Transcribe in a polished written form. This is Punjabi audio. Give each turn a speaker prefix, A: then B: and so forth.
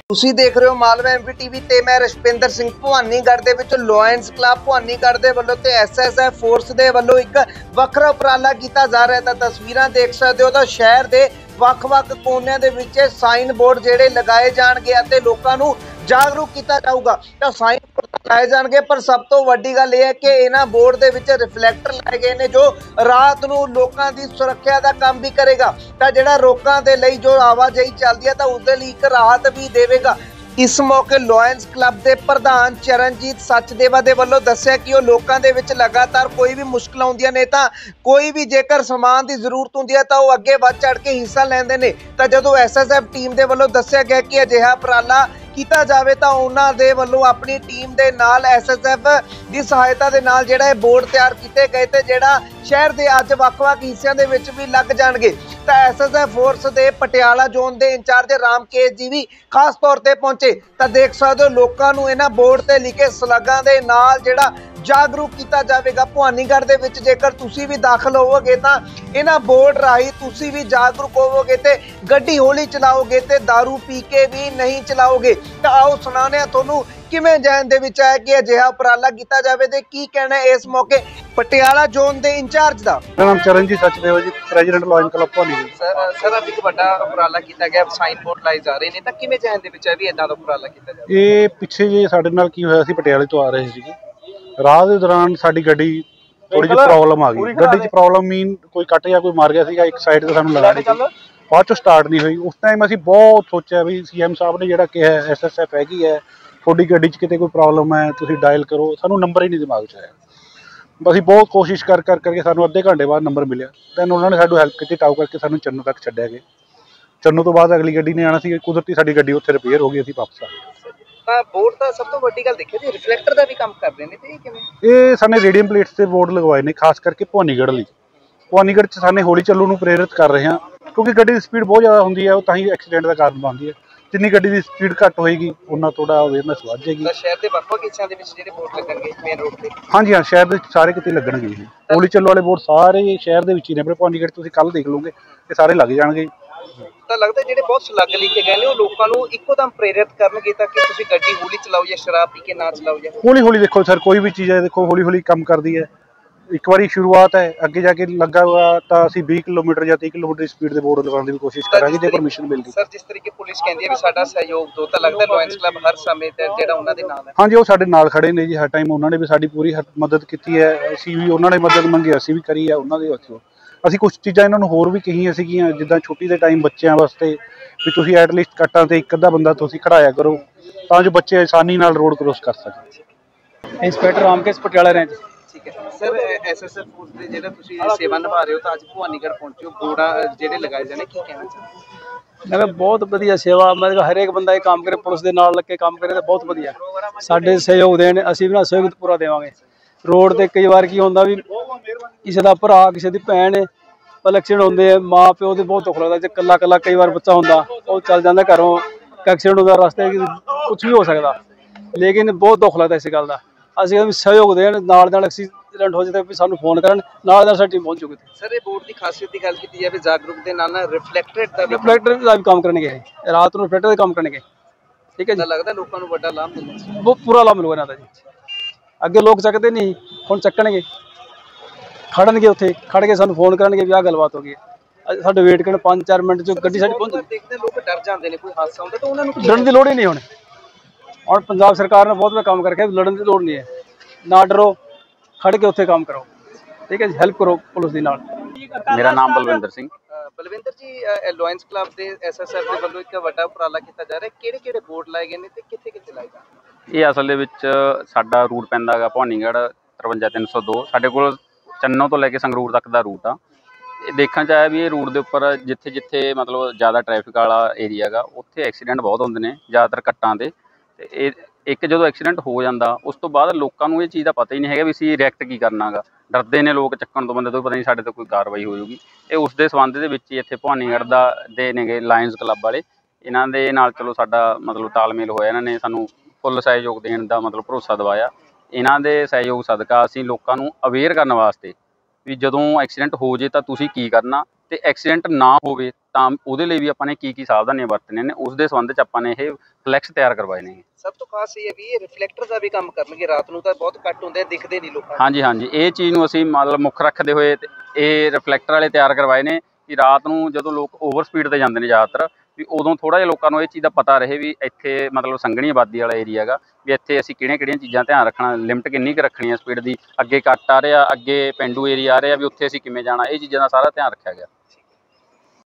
A: ਤੁਸੀਂ ਦੇਖ ਰਹੇ ਹੋ ਮਾਲਵਾ ਐਮਪੀ ਟੀਵੀ ਤੇ ਮੈਂ ਰਸ਼ਪਿੰਦਰ ਸਿੰਘ। ਭਵਾਨੀਗੜ੍ਹ ਦੇ ਵਿੱਚ ਲਾਇਨਸ ਕਲੱਬ ਭਵਾਨੀਗੜ੍ਹ ਦੇ ਵੱਲੋਂ ਤੇ ਐਸਐਸਐਫ ਫੋਰਸ ਦੇ ਵੱਲੋਂ ਇੱਕ ਵੱਖਰਾ ਉਪਰਾਲਾ ਕੀਤਾ ਜਾ ਰਿਹਾ ਤਾਂ ਤਸਵੀਰਾਂ ਦੇਖ ਸਕਦੇ ਹੋ ਤਾਂ ਸ਼ਹਿਰ ਦੇ ਵੱਖ-ਵੱਖ ਕੋਨਿਆਂ ਦੇ ਵਿੱਚ ਸਾਈਨ ਬੋਰਡ ਜਿਹੜੇ ਲਗਾਏ ਜਾਣਗੇ ਅਤੇ ਲੋਕਾਂ ਨੂੰ ਜਾਗਰੂਕ ਕੀਤਾ ਜਾਊਗਾ। ਤਾਂ ਸਾਈਨ ਬੋਰਡ ਲਾਏ ਜਾਣਗੇ ਪਰ ਸਭ ਤੋਂ ਵੱਡੀ ਗੱਲ ਇਹ ਹੈ ਕਿ ਇਹਨਾਂ ਬੋਰਡ ਦੇ ਵਿੱਚ ਰਿਫਲੈਕਟਰ ਲਾਏ ਗਏ ਨੇ ਜੋ ਰਾਤ ਨੂੰ ਲੋਕਾਂ ਦੀ ਸੁਰੱਖਿਆ ਦਾ ਕੰਮ ਵੀ ਕਰੇਗਾ। ਤਾਂ ਜਿਹੜਾ ਰੋਕਾਂ ਦੇ ਲਈ ਜੋ ਆਵਾਜਾਈ ਚੱਲਦੀ ਹੈ ਤਾਂ ਉਸ ਦੇ ਲਈ ਇੱਕ ਰਾਹਤ ਵੀ ਦੇਵੇਗਾ। ਇਸ ਮੌਕੇ ਲਾਇਨਸ ਕਲੱਬ ਦੇ ਪ੍ਰਧਾਨ ਚਰਨਜੀਤ ਸਚਦੇਵਾ ਦੇ ਵੱਲੋਂ ਦੱਸਿਆ ਕਿ ਉਹ ਲੋਕਾਂ ਦੇ ਵਿੱਚ ਲਗਾਤਾਰ ਕੋਈ ਵੀ ਮੁਸ਼ਕਲ ਆਉਂਦੀਆਂ ਨੇ ਤਾਂ ਕੋਈ ਵੀ ਜੇਕਰ ਸਮਾਨ ਦੀ ਜ਼ਰੂਰਤ ਹੁੰਦੀ ਹੈ ਤਾਂ ਉਹ ਅੱਗੇ ਵੱਧ ਚੜ ਕੇ ਹਿੱਸਾ ਲੈਂਦੇ ਨੇ। ਤਾਂ ਜਦੋਂ ਐਸਐਸਐਫ ਟੀਮ ਦੇ ਵੱਲੋਂ ਦੱਸਿਆ ਗਿਆ ਕਿ ਅਜਿਹਾ ਉਪਰਾਲਾ ਕੀਤਾ ਜਾਵੇ ਤਾਂ ਉਹਨਾਂ ਦੇ ਵੱਲੋਂ ਆਪਣੀ ਟੀਮ ਦੇ ਨਾਲ ਐਸਐਸਐਫ ਦੀ ਸਹਾਇਤਾ ਦੇ ਨਾਲ ਜਿਹੜਾ ਇਹ ਬੋਰਡ ਤਿਆਰ ਕੀਤੇ ਗਏ ਤੇ ਜਿਹੜਾ ਸ਼ਹਿਰ ਦੇ ਅੱਜ ਵੱਖ-ਵੱਖ ਹਿੱਸਿਆਂ ਦੇ ਵਿੱਚ ਵੀ ਲੱਗ ਜਾਣਗੇ। ਤਾਂ ਐਸਐਸਐਫ ਫੋਰਸ ਦੇ ਪਟਿਆਲਾ ਜ਼ੋਨ ਦੇ ਇੰਚਾਰਜ ਰਾਮਕੇਸ਼ ਜੀ ਵੀ ਖਾਸ ਤੌਰ ਤੇ ਪਹੁੰਚੇ। ਤਾਂ ਦੇਖ ਸਕਦੇ ਹੋ ਲੋਕਾਂ ਨੂੰ ਇਹਨਾਂ ਬੋਰਡ ਤੇ ਲਿਖੇ ਸਲੱਗਾਂ ਦੇ ਨਾਲ ਜਿਹੜਾ ਜਾਗਰੂਕ ਕੀਤਾ ਜਾਵੇਗਾ। ਭਵਾਨੀਗੜ੍ਹ ਦੇ ਵਿੱਚ ਜੇਕਰ ਤੁਸੀਂ ਵੀ ਦਾਖਲ ਹੋਵੋਗੇ ਤਾਂ ਇਹਨਾਂ ਬੋਰਡ ਰਾਹੀਂ ਤੁਸੀਂ ਵੀ ਜਾਗਰੂਕ ਹੋਵੋਗੇ ਤੇ ਗੱਡੀ ਹੌਲੀ ਚਲਾਓਗੇ ਤੇ दारू ਪੀ ਕੇ ਵੀ ਨਹੀਂ ਚਲਾਓਗੇ। ਤਾਂ ਆਓ ਸੁਣਾਉਂਦੇ ਹਾਂ ਤੁਹਾਨੂੰ ਕਿਵੇਂ ਜੈਨ ਦੇ ਵਿੱਚ ਆਇਆ ਕਿ ਅਜਿਹਾ ਉਪਰਾਲਾ ਕੀਤਾ ਜਾਵੇ ਤੇ ਕੀ ਕਹਿਣਾ ਇਸ ਮੌਕੇ ਪਟਿਆਲਾ ਜ਼ੋਨ ਦੇ ਇੰਚਾਰਜ ਦਾ।
B: ਮੇਰਾ ਨਾਮ Charanjit Sachdeva ji, president lions club Bhawanigarh.
A: Sir ਅੱਜ ਇੱਕ ਵੱਡਾ ਉਪਰਾਲਾ ਕੀਤਾ ਗਿਆ, ਸਾਈਨ ਬੋਰਡ ਲਾਏ ਜਾ ਰਹੇ ਨੇ ਤਾਂ ਕਿਵੇਂ ਜੈਨ ਦੇ ਵਿੱਚ ਹੈ ਵੀ ਇਦਾਂ ਦਾ ਉਪਰਾਲਾ ਕੀਤਾ ਜਾਵੇ?
B: ਇਹ ਪਿੱਛੇ ਜੇ ਸਾਡੇ ਨਾਲ ਕੀ ਹੋਇਆ ਸੀ, ਪਟਿਆਲੇ ਤੋਂ ਆ ਰਹੇ ਸੀਗੇ, ਰਾਹ ਦੇ ਦੌਰਾਨ ਸਾਡੀ ਗੱਡੀ ਥੋੜੀ ਜਿਹੀ ਪ੍ਰੋਬਲਮ ਆ ਗਈ। ਗੱਡੀ 'ਚ ਪ੍ਰੋਬਲਮ ਮੀਨ ਕੋਈ ਕੱਟ ਜਾਂ ਕੋਈ ਮਾਰ ਗਿਆ ਸੀਗਾ, ਇੱਕ ਸਾਈਡ ਤੇ ਸਾਨੂੰ ਲਗਾਣੀ ਸੀ, ਬਾਅਦ ਚੋਂ ਸਟਾਰਟ ਨਹੀਂ ਹੋਈ। ਉਸ ਟਾਈਮ ਅਸੀਂ ਬਹੁਤ ਸੋਚਿਆ ਵੀ ਸੀਐਮ ਸਾਹਿਬ ਨੇ ਜਿਹੜਾ ਕਿਹਾ ਐਸਐਸਐਫ ਹੈਗੀ ਹੈ, ਤੁਹਾਡੀ ਗੱਡੀ 'ਚ ਕਿਤੇ ਕੋਈ ਪ੍ਰੋਬਲਮ ਹੈ ਤੁਸੀਂ ਡਾਇਲ ਕਰੋ, ਸਾਨੂੰ ਨੰਬਰ ਹੀ ਨਹੀਂ ਦਿਮਾਗ 'ਚ ਆਇਆ। ਅਸੀਂ ਬਹੁਤ ਕੋਸ਼ਿਸ਼ ਕਰਕੇ ਸਾਨੂੰ ਅੱਧੇ ਘੰਟੇ ਬਾਅਦ ਨੰਬਰ ਮਿਲਿਆ। ਦੈਨ ਉਹਨਾਂ ਨੇ ਸਾਨੂੰ ਹੈਲਪ ਕੀਤੀ, ਟਾਓ ਕਰਕੇ ਸਾਨੂੰ ਚੰਨੂ ਤੱਕ ਛੱਡਿਆ ਗਿਆ। ਚੰਨੂ ਤੋਂ ਬਾਅਦ ਅਗਲੀ ਗੱਡੀ ਨੇ ਆਉਣਾ ਸੀ, ਕੁਦਰਤੀ ਸਾਡੀ ਗੱਡੀ ਉੱਥੇ ਰਿਪੇਅਰ ਹੋ ਗਈ, ਅਸੀਂ ਵਾਪਸ ਆ ਗਏ।
A: ਤਾਂ ਬੋਰਡ ਦਾ ਸਭ ਤੋਂ ਵੱਡੀ ਗੱਲ ਦੇਖਿਆ ਜੀ ਰਿਫਲੈਕਟਰ ਦਾ ਵੀ ਕੰਮ ਕਰਦੇ ਨੇ ਤੇ ਇਹ ਕਿਵੇਂ?
B: ਇਹ ਸਾਨੇ ਰੇਡੀਅਮ ਪਲੇਟਸ ਤੇ ਬੋਰਡ ਲਗਵਾਏ ਨੇ ਖਾਸ ਕਰਕੇ ਭਵਾਨੀਗੜ੍ਹ ਲਈ। ਭਵਾਨੀਗੜ੍ਹ 'ਚ ਸਾਨੇ ਹੌਲੀ ਚੱਲੂ ਨੂੰ ਪ੍ਰੇਰਿਤ ਕਰ ਰਹੇ ਹਾਂ ਕਿਉਂਕਿ ਗੱਡੀ ਦੀ ਸਪੀਡ ਬਹੁਤ ਜ਼ਿਆਦਾ ਹੁੰਦੀ ਹੈ, ਉਹ ਤਾਂ ਹੀ ਐਕਸੀਡੈਂਟ ਦਾ ਕਾਰਨ ਬਣਦੀ ਹੈ। ਜਿੰਨੀ ਗੱਡੀ ਦੀ ਸਪੀਡ ਘੱਟ ਹੋਏਗੀ ਉਹਨਾਂ ਥੋੜਾ ਅਵੇਅਰਨੈਸ ਵੱਧ ਜਾਏਗੀ।
A: ਸ਼ਹਿਰ ਦੇ ਵੱਖ-ਵੱਖ ਹਿੱਸਿਆਂ ਦੇ ਵਿੱਚ ਜਿਹੜੇ ਬੋਰਡ ਲੱਗਣਗੇ ਮੇਨ ਰੋਡ ਤੇ? ਹਾਂਜੀ
B: ਹਾਂ, ਸ਼ਹਿਰ ਦੇ ਸਾਰੇ ਕਿਤੇ ਲੱਗਣਗੇ ਜੀ। ਹੌਲੀ ਚੱਲੂ ਵਾਲੇ ਬੋਰਡ ਸਾਰੇ ਸ਼ਹਿਰ ਦੇ ਵਿੱਚ ਹੀ ਨੇ। ਆਪਣੇ ਭਵਾਨੀਗੜ੍ਹ ਤੁਸੀਂ ਕੱਲ ਦੇਖ ਲਓਗੇ ਇਹ ਸਾਰੇ ਲੱਗ ਜਾਣਗੇ।
A: ਤਾਂ ਲੱਗਦਾ ਜਿਹੜੇ ਬਹੁਤ ਸਲੱਗ ਲਿਖੇ ਗਏ ਨੇ ਉਹ ਲੋਕਾਂ ਨੂੰ ਇੱਕੋ ਦਮ ਪ੍ਰੇਰਿਤ ਕਰਨਗੇ ਤਾਂ ਕਿ ਤੁਸੀਂ ਗੱਡੀ ਹੌਲੀ ਚਲਾਓ ਜਾਂ ਸ਼ਰਾਬ ਪੀ ਕੇ ਨਾ ਚਲਾਓ? ਜਾਂ
B: ਹੌਲੀ ਦੇਖੋ ਸਰ, ਕੋਈ ਵੀ ਚੀਜ਼ ਹੈ ਦੇਖੋ ਹੌਲੀ ਕੰਮ ਕਰਦੀ ਹੈ। ਇੱਕ ਵਾਰੀ ਸ਼ੁਰੂਆਤ ਹੈ, ਅੱਗੇ ਜਾ ਕੇ ਲੱਗਾ ਹੋਇਆ ਤਾਂ ਅਸੀਂ 20 ਕਿਲੋਮੀਟਰ ਜਾਂ 30 ਕਿਲੋਮੀਟਰ ਦੀ ਸਪੀਡ ਦੇ ਬੋਰਡ ਲਗਾਉਣ ਦੀ ਵੀ ਕੋਸ਼ਿਸ਼ ਕਰਾਂਗੇ ਜੇ ਪਰਮਿਸ਼ਨ ਮਿਲਦੀ।
A: ਸਰ ਜਿਸ ਤਰੀਕੇ ਪੁਲਿਸ ਕਹਿੰਦੀ ਹੈ ਵੀ ਸਾਡਾ ਸਹਿਯੋਗ ਦੋ, ਤਾਂ ਲੱਗਦਾ ਲਾਇਨਸ ਕਲੱਬ ਹਰ ਸਮੇਂ ਤੇ ਜਿਹੜਾ ਉਹਨਾਂ ਦੇ ਨਾਲ ਹੈ?
B: ਹਾਂਜੀ, ਉਹ ਸਾਡੇ ਨਾਲ ਖੜੇ ਨੇ ਜੀ ਹਰ ਟਾਈਮ। ਉਹਨਾਂ ਨੇ ਵੀ ਸਾਡੀ ਪੂਰੀ ਮਦਦ ਕੀਤੀ ਹੈ, ਅਸੀਂ ਵੀ ਉਹਨਾਂ ਨੇ ਮਦਦ ਮੰਗੀ, ਅਸੀਂ ਵੀ ਕਰੀ ਹੈ ਉਹਨਾਂ ਦੇ ਹੱਥੋਂ। ਅਸੀਂ ਕੁਛ ਚੀਜ਼ਾਂ ਇਹਨਾਂ ਨੂੰ ਹੋਰ ਵੀ ਕਹੀਆਂ ਸੀਗੀਆਂ, ਜਿੱਦਾਂ ਛੁੱਟੀ ਦੇ ਟਾਈਮ ਬੱਚਿਆਂ ਵਾਸਤੇ ਵੀ ਤੁਸੀਂ ਐਟਲੀਸਟ ਕੱਟਾਂ ਤੇ ਇੱਕ ਅੱਧਾ ਬੰਦਾ ਤੁਸੀਂ ਖੜਾਇਆ ਕਰੋ ਤਾਂ ਜੋ ਬੱਚੇ ਆਸਾਨੀ ਨਾਲ ਰੋਡ ਕ੍ਰੋਸ ਕਰ ਸਕਣ।
C: Inspector Ramkesh Patiala range.
A: ਠੀਕ ਹੈ ਸਰ, ਐਸਐਸਐਫ ਫੋਰਸ ਦੇ ਜਿਹੜਾ ਤੁਸੀਂ ਸੇਵਾ ਨਿਭਾ ਰਹੇ ਹੋ ਤਾਂ ਅੱਜ ਭਵਾਨੀਗੜ੍ਹ ਪਹੁੰਚੇ ਹੋ, ਬੋਰਡ ਜਿਹੜੇ ਲਗਾਏ ਜਾਣੇ, ਕੀ ਕਹਿਣਾ ਚਾਹੁੰਦੇ?
C: ਮੈਂ ਕਿਹਾ ਬਹੁਤ ਵਧੀਆ ਸੇਵਾ, ਮੈਂ ਕਿਹਾ ਹਰੇਕ ਬੰਦਾ ਇਹ ਕੰਮ ਕਰੇ, ਪੁਲਿਸ ਦੇ ਨਾਲ ਲੱਗ ਕੇ ਕੰਮ ਕਰੇ ਤਾਂ ਬਹੁਤ ਵਧੀਆ। ਸਾਡੇ ਸਹਿਯੋਗ ਦੇਣ, ਅਸੀਂ ਵੀ ਨਾ ਸਹਿਯੋਗ ਪੂਰਾ ਦੇਵਾਂਗੇ। ਰੋਡ ਤੇ ਕਈ ਵਾਰ ਕੀ ਹੁੰਦਾ ਵੀ ਕਿਸੇ ਦਾ ਭਰਾ ਕਿਸੇ ਦੀ ਭੈਣ ਐਕਸੀਡੈਂਟ ਹੁੰਦੇ ਆ, ਮਾਂ ਪਿਓ ਦੇ ਬਹੁਤ ਦੁੱਖ ਲੱਗਦਾ। ਜੇ ਕੱਲਾ ਕਈ ਵਾਰ ਬੱਚਾ ਹੁੰਦਾ ਉਹ ਚੱਲ ਜਾਂਦਾ ਘਰੋਂ, ਐਕਸੀਡੈਂਟ ਹੁੰਦਾ ਰਸਤੇ ਕੁਛ ਵੀ ਹੋ ਸਕਦਾ, ਲੇਕਿਨ ਬਹੁਤ ਦੁੱਖ ਲੱਗਦਾ ਇਸ ਗੱਲ ਦਾ। ਅਸੀਂ ਵੀ ਸਹਿਯੋਗ ਦੇਣ, ਨਾਲ ਐਕਸੀਡੈਂਟ ਹੋ ਜਾਵੇ ਵੀ ਸਾਨੂੰ ਫੋਨ ਕਰਨ, ਨਾਲ ਸਾਡੀ ਟੀਮ ਪਹੁੰਚ ਚੁੱਕੀ।
A: ਸਰ ਇਹ ਬੋਰਡ ਦੀ ਖਾਸੀਅਤ ਦੀ ਗੱਲ ਕੀਤੀ ਜਾਵੇ ਜਾਗਰੂਕ ਦੇ ਨਾਲ ਰਿਫਲੈਕਟਰ ਦਾ
C: ਵੀ ਕੰਮ ਕਰਨਗੇ, ਰਾਤ ਨੂੰ ਰਿਫਲੈਕਟਰ ਦਾ ਕੰਮ ਕਰਨਗੇ। ਠੀਕ ਹੈ ਜੀ,
A: ਲੱਗਦਾ ਲੋਕਾਂ ਨੂੰ ਵੱਡਾ ਲਾਭ ਮਿਲਣਾ,
C: ਬਹੁਤ ਪੂਰਾ ਲਾਭ ਮਿਲੂਗਾ ਇਹਨਾਂ ਦਾ ਜੀ। ਅੱਗੇ ਲੋਕ ਚੱਕਦੇ ਨਹੀਂ, ਹੁਣ ਚੱਕਣਗੇ, ਖੜਨਗੇ, ਉੱਥੇ ਖੜ ਕੇ ਸਾਨੂੰ ਫੋਨ ਕਰਨਗੇ ਵੀ ਆਹ ਗੱਲਬਾਤ ਹੋ ਗਈ ਹੈ। ਸਾਡੇ ਵੇਟ ਕਰਨ 5-4 ਮਿੰਟ 'ਚ ਗੱਡੀ ਸਾਡੀ ਪਹੁੰਚ ਜਾਂਦੀ।
A: ਦੇਖਦੇ ਲੋਕ ਡਰ ਜਾਂਦੇ ਨੇ ਕੋਈ ਹਾਦਸਾ ਹੁੰਦਾ ਤਾਂ ਉਹਨਾਂ ਨੂੰ
C: ਲੜਨ ਦੀ ਲੋੜ ਹੀ ਨਹੀਂ। ਹੁਣ ਪੰਜਾਬ ਸਰਕਾਰ ਨੇ ਬਹੁਤ ਕੰਮ ਕਰਕੇ ਲੜਨ ਦੀ ਲੋੜ ਨਹੀਂ ਹੈ। ਨਾ ਡਰੋ, ਖੜ ਕੇ ਉੱਥੇ ਕੰਮ ਕਰੋ। ਠੀਕ ਹੈ ਜੀ, ਹੈਲਪ ਕਰੋ ਪੁਲਿਸ ਦੀ ਨਾਲ।
D: ਮੇਰਾ ਨਾਮ ਬਲਵਿੰਦਰ ਸਿੰਘ।
A: ਬਲਵਿੰਦਰ ਜੀ, ਲਾਇਨਸ ਕਲੱਬ ਦੇ ਐਸਐਸਐਫ ਦੇ ਵੱਲੋਂ ਇੱਕ ਵੱਡਾ ਉਪਰਾਲਾ ਕੀਤਾ ਜਾ ਰਿਹਾ, ਕਿਹੜੇ ਬੋਰਡ ਲਾਏ ਗਏ ਨੇ ਤੇ ਕਿੱਥੇ ਲਾਏ ਜਾਣਗੇ?
D: ਇਹ ਅਸਲ ਦੇ ਵਿੱਚ ਸਾਡਾ ਰੂਟ ਪੈਂਦਾ ਹੈਗਾ ਭਵਾਨੀਗੜ੍ਹ 53302। ਸਾਡੇ ਕੋਲ ਚੰਨੋ ਤੋਂ ਲੈ ਕੇ ਸੰਗਰੂਰ ਤੱਕ ਦਾ ਰੂਟ ਆ। ਇਹ ਦੇਖਣ 'ਚ ਆਇਆ ਵੀ ਇਹ ਰੂਟ ਦੇ ਉੱਪਰ ਜਿੱਥੇ ਮਤਲਬ ਜ਼ਿਆਦਾ ਟ੍ਰੈਫਿਕ ਵਾਲਾ ਏਰੀਆ ਹੈਗਾ ਉੱਥੇ ਐਕਸੀਡੈਂਟ ਬਹੁਤ ਹੁੰਦੇ ਨੇ, ਜ਼ਿਆਦਾਤਰ ਕੱਟਾਂ ਦੇ। ਤੇ ਇਹ ਇੱਕ ਜਦੋਂ ਐਕਸੀਡੈਂਟ ਹੋ ਜਾਂਦਾ ਉਸ ਤੋਂ ਬਾਅਦ ਲੋਕਾਂ ਨੂੰ ਇਹ ਚੀਜ਼ ਦਾ ਪਤਾ ਹੀ ਨਹੀਂ ਹੈਗਾ ਵੀ ਅਸੀਂ ਰਿਐਕਟ ਕੀ ਕਰਨਾ ਗਾ। ਡਰਦੇ ਨੇ ਲੋਕ ਚੱਕਣ ਤੋਂ, ਬੰਦੇ ਤੋਂ, ਪਤਾ ਨਹੀਂ ਸਾਡੇ ਤੋਂ ਕੋਈ ਕਾਰਵਾਈ ਹੋ ਜਾਊਗੀ। ਇਹ ਉਸ ਦੇ ਸੰਬੰਧ ਦੇ ਵਿੱਚ ਹੀ ਇੱਥੇ ਭਵਾਨੀਗੜ੍ਹ ਦੇ ਨੇਗੇ ਲਾਇਨਸ ਕਲੱਬ ਵਾਲੇ, ਇਹਨਾਂ ਦੇ ਨਾਲ ਚਲੋ ਸਾਡਾ ਮਤਲਬ ਤਾਲਮੇਲ ਹੋਇਆ। ਇਹਨਾਂ ਨੇ ਸਾਨੂੰ ਫੁੱਲ ਸਹਿਯੋਗ ਦੇਣ ਦਾ ਮਤਲਬ ਭਰੋਸਾ ਦਿਵਾਇਆ। ਇਹਨਾਂ ਦੇ ਸਹਿਯੋਗ ਸਦਕਾ ਅਸੀਂ ਲੋਕਾਂ ਨੂੰ ਅਵੇਅਰ ਕਰਨ ਵਾਸਤੇ ਵੀ ਜਦੋਂ ਐਕਸੀਡੈਂਟ ਹੋ ਜੇ ਤਾਂ ਤੁਸੀਂ ਕੀ ਕਰਨਾ, ਤੇ ਐਕਸੀਡੈਂਟ ਨਾ ਹੋਵੇ ਤਾਂ ਉਹਦੇ ਲਈ ਵੀ ਆਪਾਂ ਨੇ ਕੀ ਸਾਵਧਾਨੀਆਂ ਵਰਤਣੀਆਂ ਨੇ, ਉਸ ਦੇ ਸੰਬੰਧ 'ਚ ਆਪਾਂ ਨੇ ਇਹ ਫਲੈਕਸ ਤਿਆਰ ਕਰਵਾਏ ਨੇ।
A: ਸਭ ਤੋਂ ਖਾਸ ਇਹ ਹੈ ਵੀ ਇਹ ਰਿਫਲੈਕਟਰ ਦਾ ਵੀ ਕੰਮ ਕਰਨਗੇ, ਰਾਤ ਨੂੰ ਤਾਂ ਬਹੁਤ ਘੱਟ ਹੁੰਦੇ ਆ, ਦਿਖਦੇ ਨਹੀਂ ਲੋਕਾਂ ਨੂੰ।
D: ਹਾਂਜੀ ਹਾਂਜੀ, ਇਹ ਚੀਜ਼ ਨੂੰ ਅਸੀਂ ਮਤਲਬ ਮੁੱਖ ਰੱਖਦੇ ਹੋਏ ਇਹ ਰਿਫਲੈਕਟਰ ਵਾਲੇ ਤਿਆਰ ਕਰਵਾਏ ਨੇ ਕਿ ਰਾਤ ਨੂੰ ਜਦੋਂ ਲੋਕ ਓਵਰ ਸਪੀਡ ਤੇ ਜਾਂਦੇ ਨੇ ਜ਼ਿਆਦਾਤਰ, ਵੀ ਉਦੋਂ ਥੋੜਾ ਜਿਹਾ ਲੋਕਾਂ ਨੂੰ ਇਹ ਚੀਜ਼ ਦਾ ਪਤਾ ਰਹੇ ਵੀ ਇੱਥੇ ਮਤਲਬ ਸੰਘਣੀ ਆਬਾਦੀ ਵਾਲਾ ਏਰੀਆ ਹੈਗਾ, ਵੀ ਇੱਥੇ ਅਸੀਂ ਕਿਹੜੀਆਂ ਚੀਜ਼ਾਂ ਧਿਆਨ ਰੱਖਣਾ, ਲਿਮਟ ਕਿੰਨੀ ਕੁ ਰੱਖਣੀ ਹੈ ਸਪੀਡ ਦੀ, ਅੱਗੇ ਕੱਟ ਆ ਰਿਹਾ, ਅੱਗੇ ਪੇਂਡੂ ਏਰੀਆ ਆ ਰਿਹਾ, ਵੀ ਉੱਥੇ ਅਸੀਂ ਕਿਵੇਂ ਜਾਣਾ, ਇਹ ਚੀਜ਼ਾਂ ਦਾ ਸਾਰਾ ਧਿਆਨ ਰੱਖਿਆ ਗਿਆ।